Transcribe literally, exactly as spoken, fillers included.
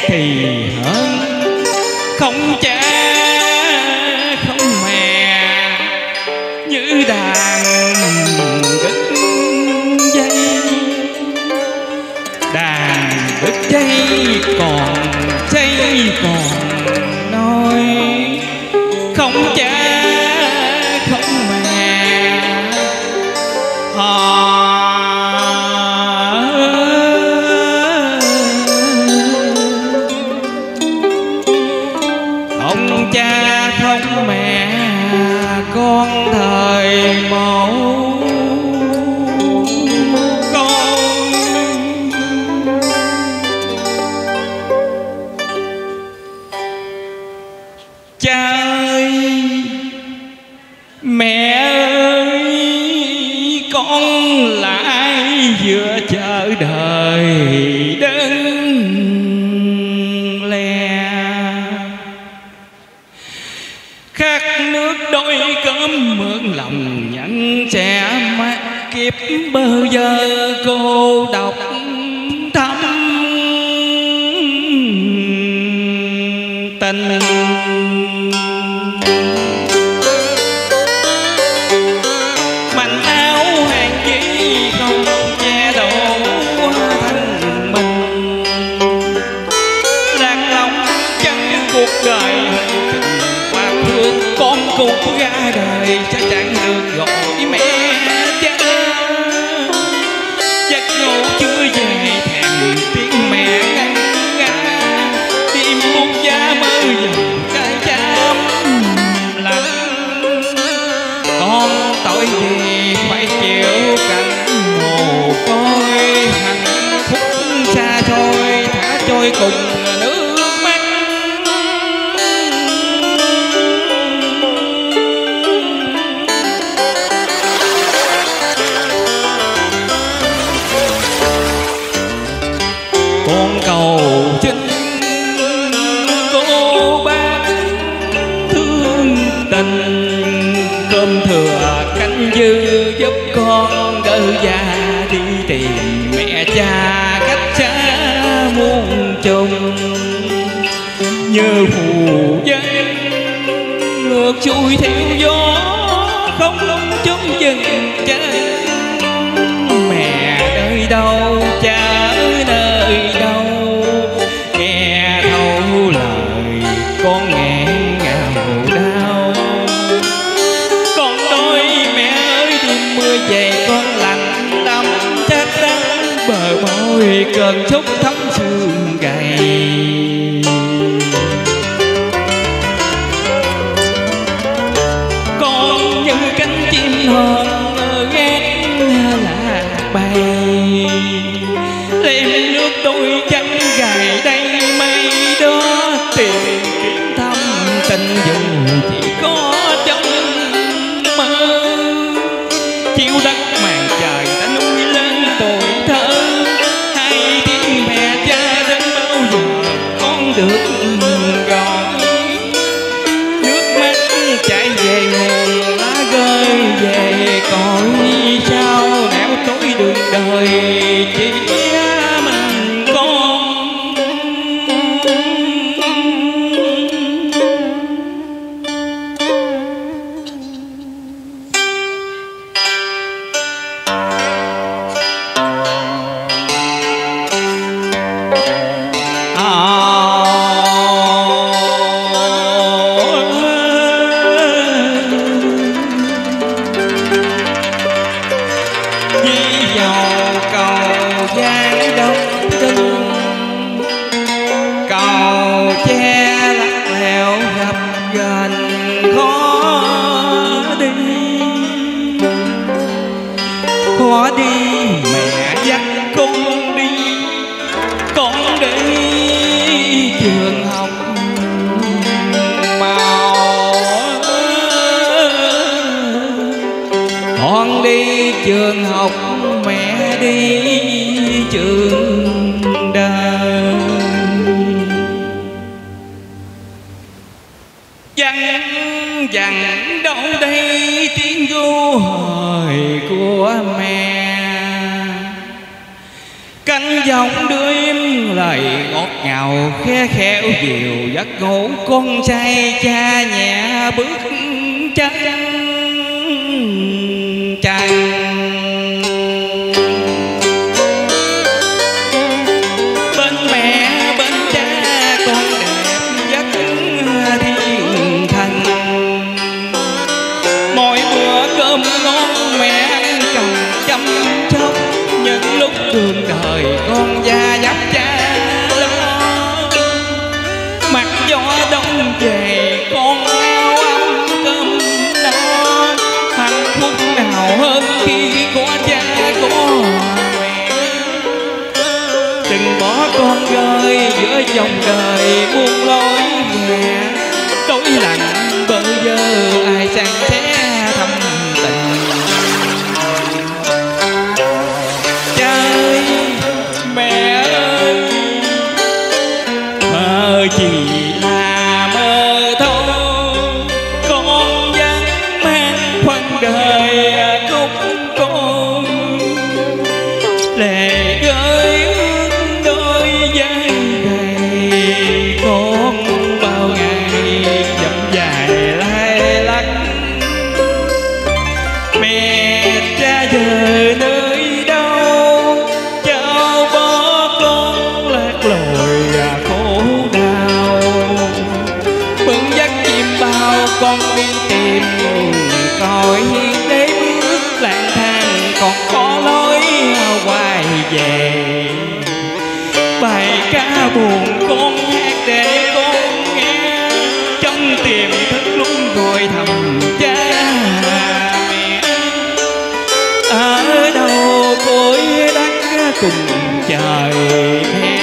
thì hơn, không cha không mẹ như đàn đứt dây, đàn đứt dây còn dây còn nói, không cha không mẹ họ. Không cha không mẹ con thời mẫu con, cha ơi mẹ ơi con lại vừa chờ đời đơn lẻ, khát nước đôi cơm mượn lòng nhận sẽ mát kiếp bơ vơ cô độc thắm tình. Mảnh áo hàng giấy không che đổ thân mình, lạc lòng chân cuộc đời và thương con cũng ra đời sẽ chẳng được gọi mẹ cha. Giấc ngủ chưa về thèm tiếng mẹ ngân nga, tim buông giá mơ dòng cái chám lạnh. Con tội gì phải chịu cảnh mồ côi, hạnh phúc xa xôi thả trôi cùng nước mắt. Con cầu xin cô bác thương tình, cơm thừa canh dư giúp con đỡ già đi tìm mẹ cha cách xa muôn trùng. Như phù dân ngược xuôi theo gió không chúng dừng chân, mẹ nơi đâu cha ở nơi đâu, nghe thấu lời con nghẹn ngào đau. Con nói mẹ ơi đêm mưa về con lạnh đắm chắc đắng bờ môi cơn xúc thấm xương gầy. Con như cánh chim hòn ở ghét lạc bay, đem nước đôi chân gài đây mây đó tìm kiếm thăm tình dù chỉ có trong mơ. Chiếu đất màn trời đã nuôi lên tuổi thơ, hai tiếng mẹ cha đến bao giờ con được gọi. Nước mắt chảy về nguồn lá rơi về cõi sao nẻo tối đường đời chỉ mình con. Khó đi mẹ dắt con đi, con đi trường học màu, con đi trường học mẹ đi trường đời. Dặn dặn đâu đây tiếng ru hồi của mẹ, cánh giọng đưa em lời ngọt ngào nghèo khe khéo dìu giấc ngủ con trai cha nhẹ bước chân chân. Bên mẹ bên cha con đẹp giấc thiên thần, mỗi bữa cơm ngon mẹ ăn cầm chăm chóc, những lúc đường đời con da dấp cha lo. Mặc gió đông về con áo ấm cơm no, hạnh phúc nào hơn khi có cha có mẹ. Đừng bỏ con rơi giữa dòng đời muôn lối mẹ, tối lạnh bơ vơ ai sang sẻ thăm tình. Cha ơi mẹ ơi, mơ chỉ là mơ thôi, con vẫn mang phần đời cúc con. Lệ rơi ướt đôi vai gầy, con bao ngày dặm dài lai lắc. Mẹ cha giờ nơi đâu, cháu bỏ con lạc lối khổ đau. Bưng giấc chim bao con đi tìm cõi để bước lang thang còn có lối quay về. Bài ca buồn con hát để con nghe, trong tiềm thức lúc gọi thầm cha mẹ. Ở đâu cõi đất cùng trời